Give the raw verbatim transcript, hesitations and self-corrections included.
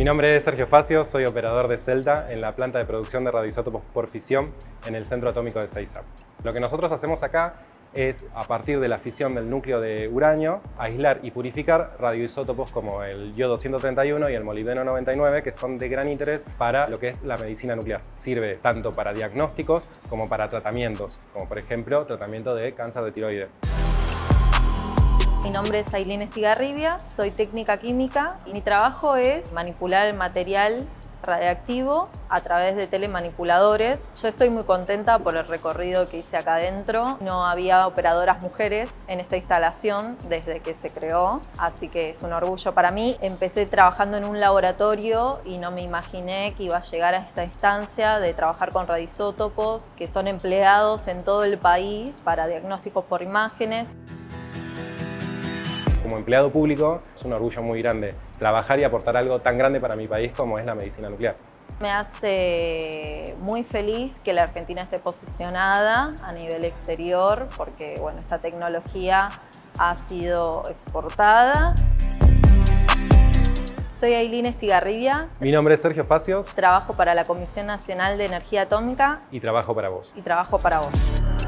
Mi nombre es Sergio Facio, soy operador de Celta en la planta de producción de radioisótopos por fisión en el Centro Atómico de Ezeiza. Lo que nosotros hacemos acá es, a partir de la fisión del núcleo de uranio, aislar y purificar radioisótopos como el yodo ciento treinta y uno y el molibdeno noventa y nueve, que son de gran interés para lo que es la medicina nuclear. Sirve tanto para diagnósticos como para tratamientos, como por ejemplo tratamiento de cáncer de tiroides. Mi nombre es Ailín Estigarribia, soy técnica química y mi trabajo es manipular el material radiactivo a través de telemanipuladores. Yo estoy muy contenta por el recorrido que hice acá adentro. No había operadoras mujeres en esta instalación desde que se creó, así que es un orgullo para mí. Empecé trabajando en un laboratorio y no me imaginé que iba a llegar a esta instancia de trabajar con radioisótopos que son empleados en todo el país para diagnósticos por imágenes. Como empleado público es un orgullo muy grande trabajar y aportar algo tan grande para mi país como es la medicina nuclear. Me hace muy feliz que la Argentina esté posicionada a nivel exterior porque bueno, esta tecnología ha sido exportada. Soy Ailín Estigarribia. Mi nombre es Sergio Facio. Trabajo para la Comisión Nacional de Energía Atómica. Y trabajo para vos. Y trabajo para vos.